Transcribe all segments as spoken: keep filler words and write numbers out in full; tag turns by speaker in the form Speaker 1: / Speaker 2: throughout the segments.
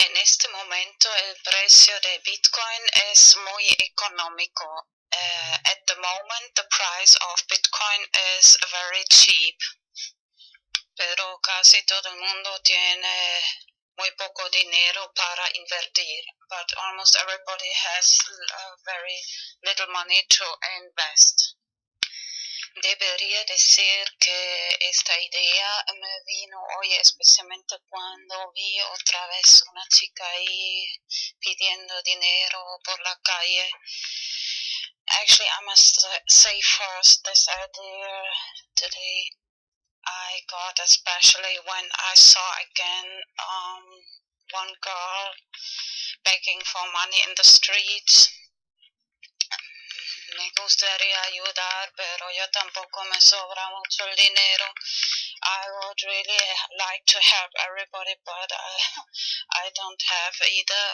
Speaker 1: En este momento el precio de Bitcoin es muy económico. Uh, at the moment the price of Bitcoin is very cheap. Pero casi todo el mundo tiene muy poco dinero para invertir. But almost everybody has uh, very little money to invest. Debería decir que esta idea me vino hoy especialmente cuando vi otra vez una chica ahí pidiendo dinero por la calle. Actually, I must say first, this idea today I got especially when I saw again um, one girl begging for money in the streets. Me gustaría ayudar, pero yo tampoco me sobra mucho el dinero. I would really like to help everybody, but I, I don't have either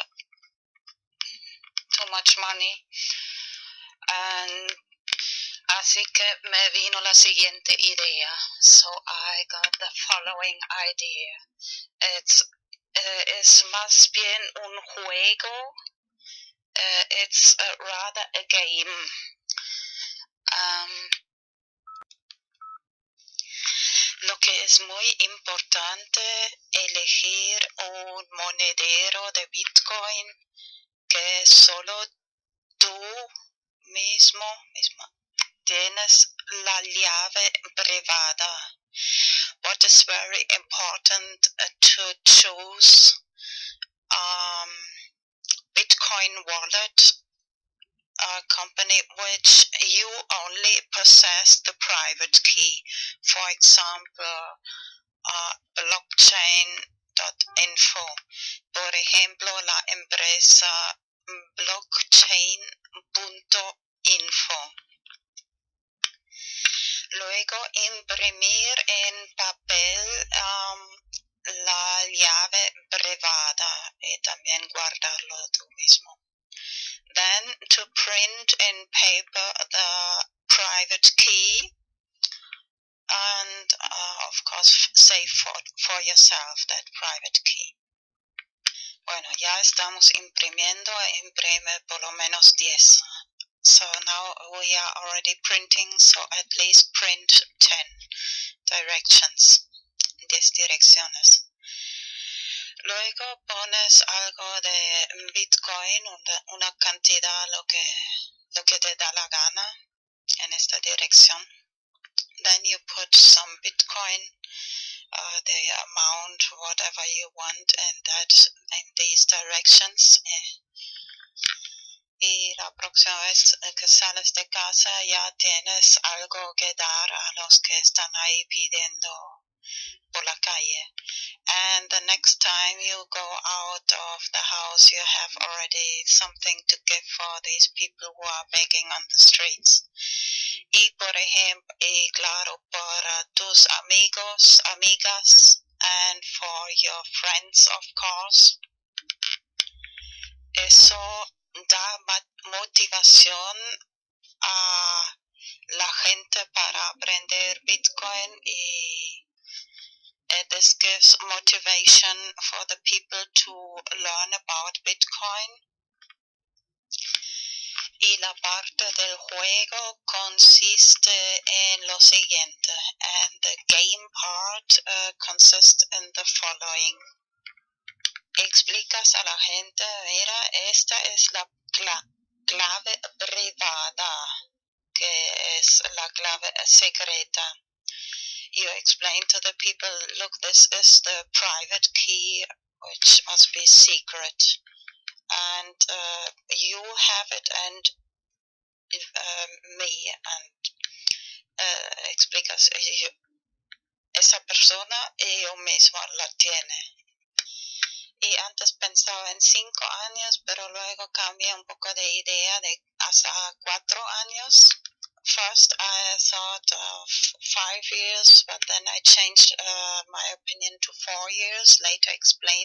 Speaker 1: too much money. And así que me vino la siguiente idea. So I got the following idea. It's, uh, es más bien un juego. Uh, it's uh, rather a game. Um, lo que es muy importante elegir un monedero de Bitcoin que solo tú mismo, mismo tienes la llave privada. What is very important uh, to choose um, Bitcoin wallet a company which you only possess the private key. For example, uh, blockchain dot info. Por ejemplo, la empresa blockchain punto info. Luego, imprimir en papel um, la llave privada y también guardarlo tú mismo. Then to print in paper the private key and uh, of course save for, for yourself that private key. Bueno, ya estamos imprimiendo, imprime por lo menos diez. So now we are already printing, so at least print ten directions, diez direcciones. Luego pones algo de Bitcoin, una, una cantidad, lo que, lo que te da la gana en esta dirección. Then you put some Bitcoin, uh, the amount, whatever you want, and that in these directions. Y la próxima vez que sales de casa ya tienes algo que dar a los que están ahí pidiendo por la calle. And the next time you go out of the house, you have already something to give for these people who are begging on the streets. Y por ejemplo, y claro, para tus amigos, amigas, and for your friends, of course. Eso da motivación a la gente para aprender Bitcoin y this gives motivation for the people to learn about Bitcoin. Y la parte del juego consiste en lo siguiente, and the game part uh, consists in the following. Explicas a la gente, mira, esta es la cla clave privada, que es la clave secreta. You explain to the people, look, this is the private key, which must be secret. And uh, you have it, and uh, me, and uh, explicas, esa persona y yo mismo la tiene. Y antes pensaba en cinco años, pero luego cambié un poco de idea de hasta cuatro años. First I thought of five years, but then I changed uh, my opinion to four years, later explain.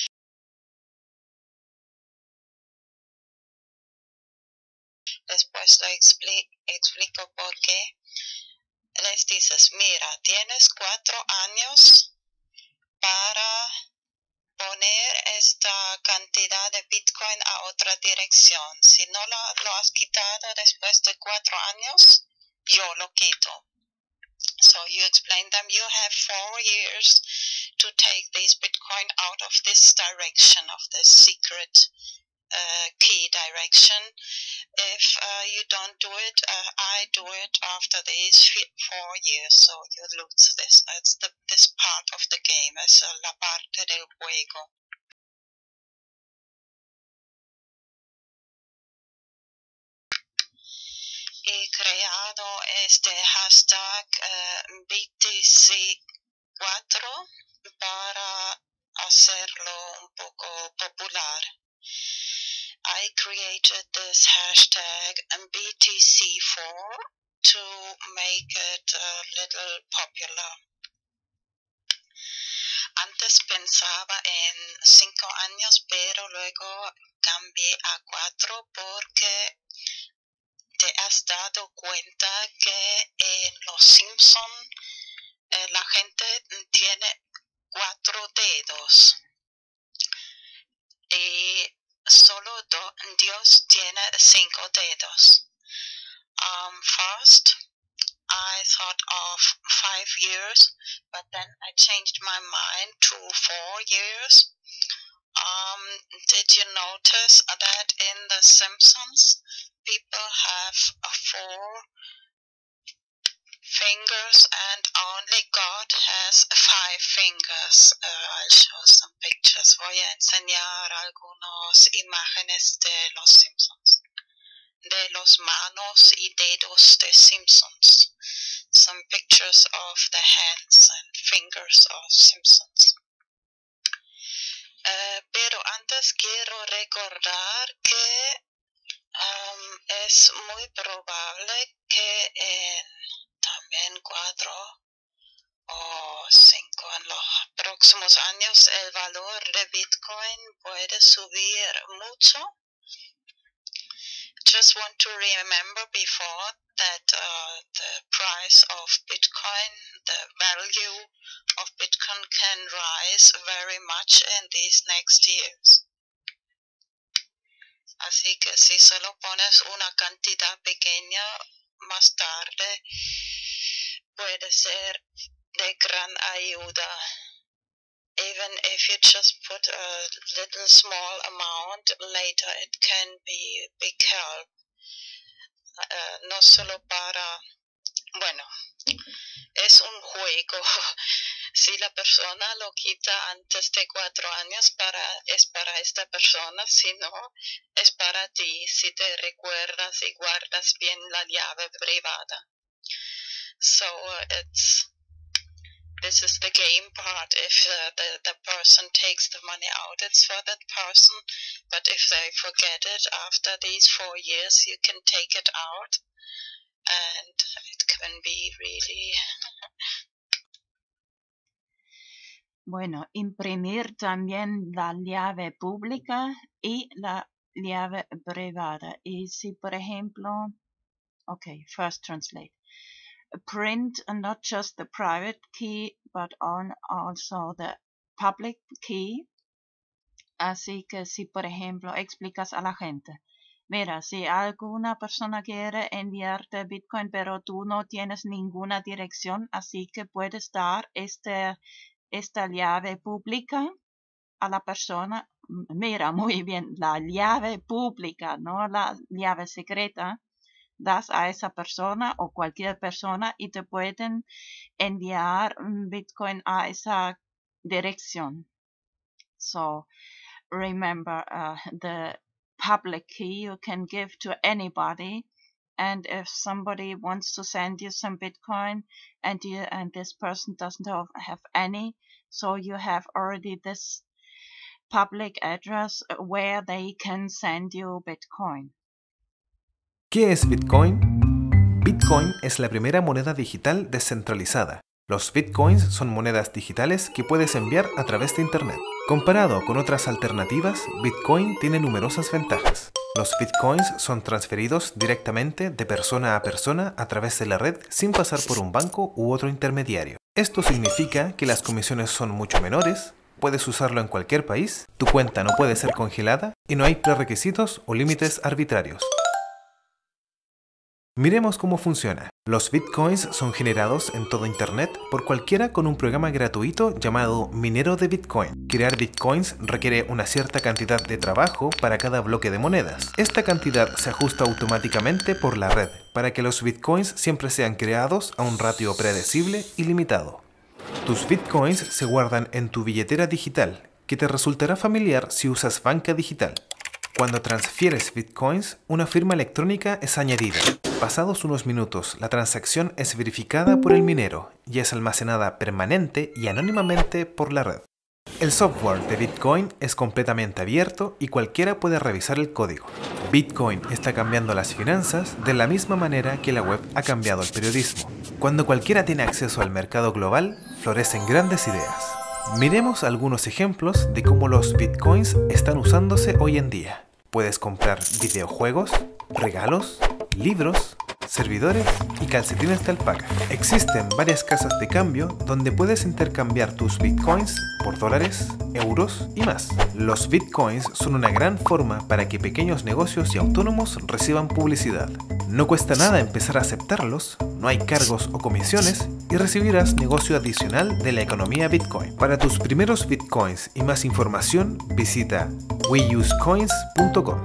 Speaker 1: Después lo expli explico por qué. Les dices, mira, tienes cuatro años para poner esta cantidad de Bitcoin a otra dirección. Si no la, lo has quitado después de cuatro años, yo lo quito. So you explain them, you have four years to take these Bitcoin out of this direction, of this secret uh, key direction. If uh, you don't do it, uh, I do it after these four years, so you lose this. It's the, this part of the game, es la parte del juego. He creado este hashtag uh, B T C cuatro para hacerlo un poco popular. I created this hashtag B T C four to make it a little popular. Antes pensaba en cinco años, pero luego cambié a cuatro porque te has dado cuenta que en Los Simpson eh, la gente tiene cuatro dedos y solo do, Dios tiene cinco dedos. Um, first, I thought of five years, but then I changed my mind to four years. Um, did you notice that in The Simpsons, people have uh, four fingers and only God has five fingers? Uh, I'll show some pictures. Voy a enseñar algunas imágenes de Los Simpsons, de los manos y dedos de Simpsons. Some pictures of the hands and fingers of Simpsons. Uh, pero antes quiero recordar que um, es muy probable que en también cuatro o cinco en los próximos años el valor de Bitcoin puede subir mucho. Just want to remember before that uh, the price of Bitcoin, the value of Bitcoin can rise very much in these next years. Así que si solo pones una cantidad pequeña, más tarde puede ser de gran ayuda. Even if you just put a little small amount, later it can be big help. Uh, no solo para, bueno, es un juego. Si la persona lo quita antes de cuatro años, para, es para esta persona, si no, es para ti, si te recuerdas y guardas bien la llave privada. So uh, it's, this is the game part. If uh, the, the person takes the money out, it's for that person. But if they forget it after these four years, you can take it out. And it can be really...
Speaker 2: Bueno, imprimir también la llave pública y la llave privada. Y si, por ejemplo, okay, first translate. Print not just the private key, but on also the public key. Así que si, por ejemplo, explicas a la gente, mira, si alguna persona quiere enviarte Bitcoin, pero tú no tienes ninguna dirección, así que puedes dar este, esta llave pública a la persona. Mira, muy bien, la llave pública, no la llave secreta. Das a esa persona o cualquier persona y te pueden enviar Bitcoin a esa dirección. So, remember, uh, the public key you can give to anybody, and if somebody wants to send you some Bitcoin and you and this person doesn't have, have any, so you have already this public address where they can send you Bitcoin.
Speaker 3: ¿Qué es Bitcoin? Bitcoin es la primera moneda digital descentralizada. Los Bitcoins son monedas digitales que puedes enviar a través de Internet. Comparado con otras alternativas, Bitcoin tiene numerosas ventajas. Los Bitcoins son transferidos directamente de persona a persona a través de la red sin pasar por un banco u otro intermediario. Esto significa que las comisiones son mucho menores, puedes usarlo en cualquier país, tu cuenta no puede ser congelada y no hay prerequisitos o límites arbitrarios. Miremos cómo funciona. Los bitcoins son generados en todo internet por cualquiera con un programa gratuito llamado minero de bitcoin. Crear bitcoins requiere una cierta cantidad de trabajo para cada bloque de monedas. Esta cantidad se ajusta automáticamente por la red para que los bitcoins siempre sean creados a un ratio predecible y limitado. Tus bitcoins se guardan en tu billetera digital, que te resultará familiar si usas banca digital. Cuando transfieres bitcoins, una firma electrónica es añadida. Pasados unos minutos, la transacción es verificada por el minero y es almacenada permanente y anónimamente por la red. El software de Bitcoin es completamente abierto y cualquiera puede revisar el código. Bitcoin está cambiando las finanzas de la misma manera que la web ha cambiado el periodismo. Cuando cualquiera tiene acceso al mercado global, florecen grandes ideas. Miremos algunos ejemplos de cómo los bitcoins están usándose hoy en día. Puedes comprar videojuegos, regalos, libros, servidores y calcetines de alpaca. Existen varias casas de cambio donde puedes intercambiar tus bitcoins por dólares, euros y más. Los bitcoins son una gran forma para que pequeños negocios y autónomos reciban publicidad. No cuesta nada empezar a aceptarlos, no hay cargos o comisiones y recibirás negocio adicional de la economía Bitcoin. Para tus primeros bitcoins y más información, visita we use coins punto com.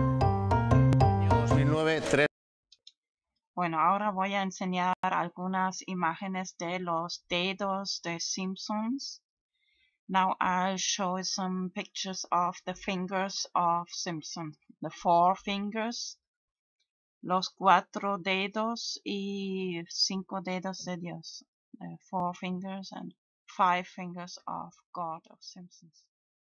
Speaker 2: Bueno, ahora voy a enseñar algunas imágenes de los dedos de Simpsons. Now I'll show some pictures of the fingers of Simpson. The four fingers. Los cuatro dedos y cinco dedos de Dios. The four fingers and five fingers of God of Simpsons.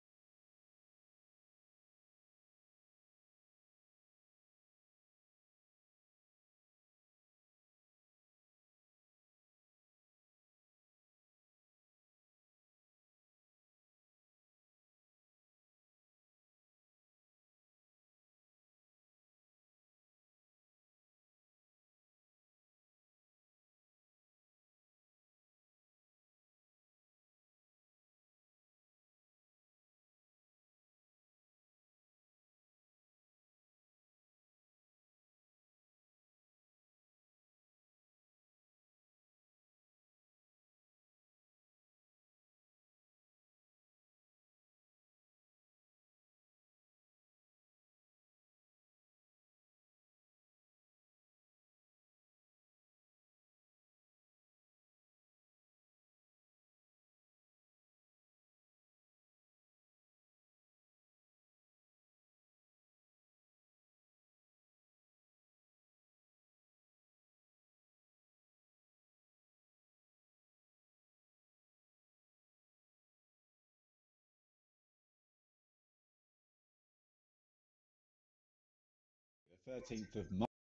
Speaker 4: thirteenth of March.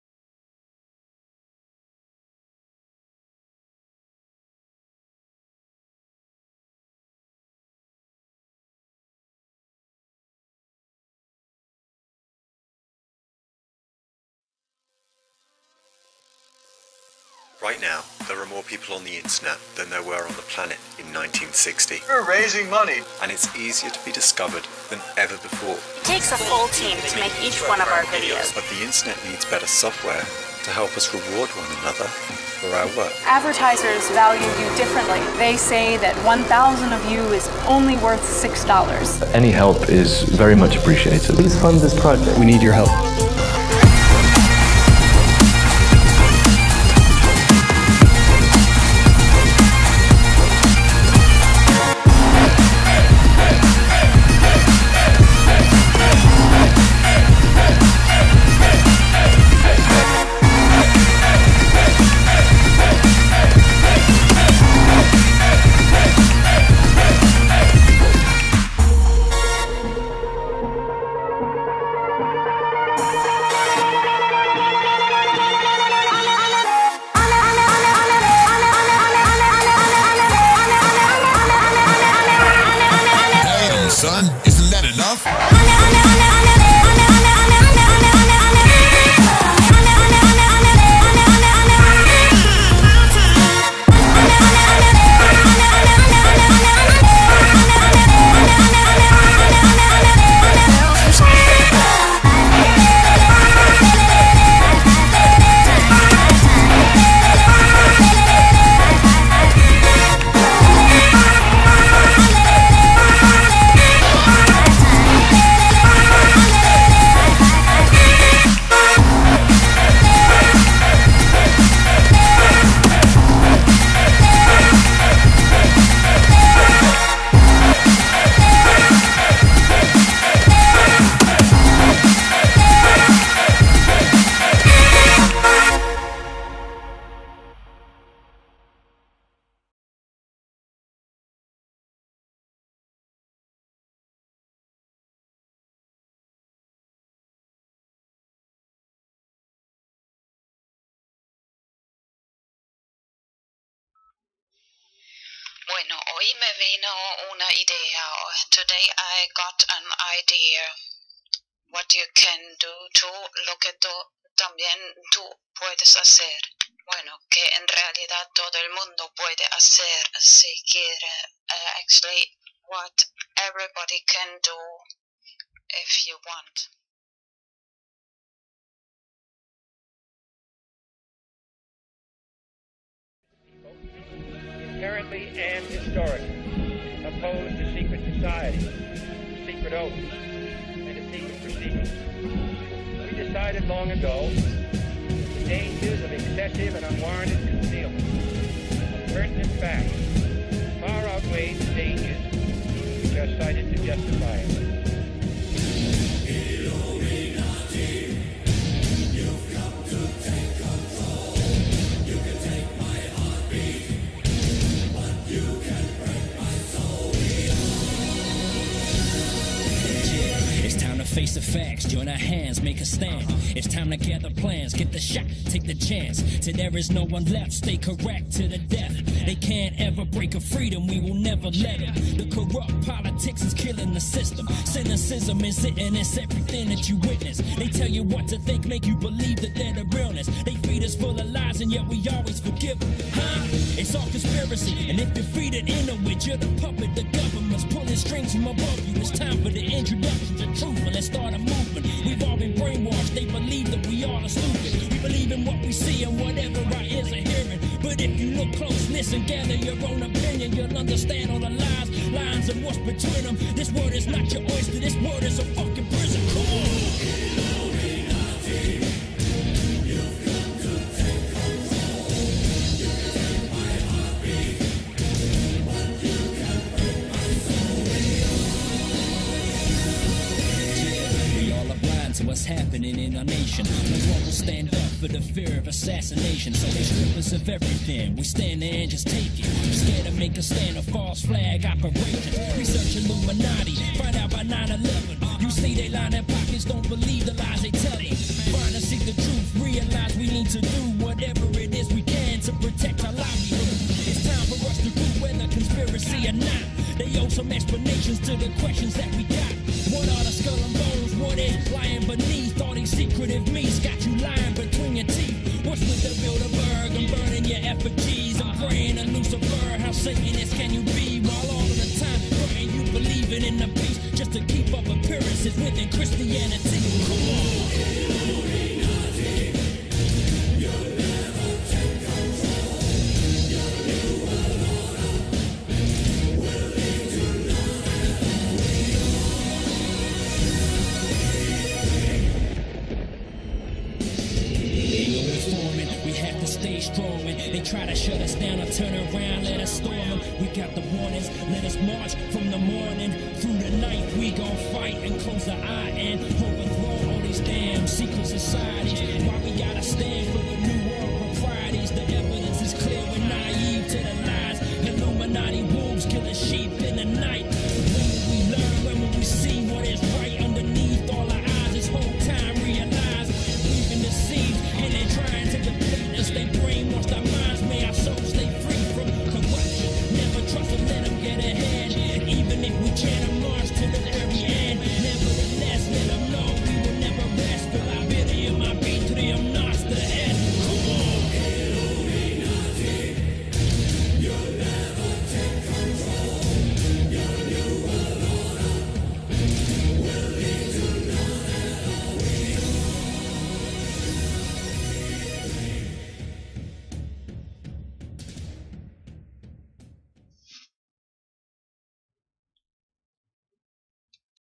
Speaker 5: Right now, there are more people on the internet than there were on the planet in nineteen sixty.
Speaker 6: We're raising money.
Speaker 5: And it's easier to be discovered than ever before.
Speaker 7: It takes a full team to make each one of our videos.
Speaker 5: But the internet needs better software to help us reward one another for our work.
Speaker 8: Advertisers value you differently. They say that one thousand of you is only worth six dollars.
Speaker 9: Any help is very much appreciated.
Speaker 10: Please fund this project.
Speaker 9: We need your help.
Speaker 1: Bueno, hoy me vino una idea. Today I got an idea. What you can do, tú, lo que tú también tú puedes hacer. Bueno, que en realidad todo el mundo puede hacer si quiere. Uh, actually, what everybody can do if you want.
Speaker 4: Inherently and historically opposed to secret society, to secret oaths, and to secret proceedings. We decided long ago that the dangers of excessive and unwarranted concealment of pertinent facts far outweigh the dangers which are cited to justify it.
Speaker 6: Face the facts, join our hands, make a stand. It's time to gather plans, get the shot, take the chance. Till there is no one left, stay correct to the death. They can't ever break a freedom, we will never let it. The corrupt politics is killing the system. Cynicism is it, and it's everything that you witness. They tell you what to think, make you believe that they're the realness. They feed us full of lies, and yet we always forgive them. Huh? It's all conspiracy, and if you're feeding into it, you're the puppet. The government's pulling strings from above you. It's time for the introduction to truth. Let's start a movement. We've all been brainwashed. They believe that we all are stupid. We believe in what we see and whatever our ears are hearing. But if you look close, listen, gather your own opinion, you'll understand all the lies, lines, and what's between them. This word is not your oyster. This word is a fucking prison. Come on. What's happening in our nation? No one will stand up for the fear of assassination. So they strip us of everything. We stand there and just take it. We're scared to make a stand of false flag operations. Research Illuminati, find out by nine eleven. You see they line their pockets, don't believe the lies they tell you. Find and seek the truth, realize we need to do whatever it is we can to protect our livelihood. It's time for us to prove whether conspiracy or not. They owe some explanations to the questions that we got. What are the skull and bones? What is lying beneath all these secretive meats? Got you lying between your teeth. What's with the Bilderberg and burning your effigies? I'm praying to Lucifer. How Satanist can you be? While all of the time praying you believing in the peace just to keep up appearances within Christianity. Come on. They try to shut us down or turn around, let us storm them. We got the warnings, let us march from the morning through the night. We gon' fight and close the eye and overthrow all these damn secret societies. Why we gotta stand for the new world proprieties? The evidence is clear, we're naive to the lie.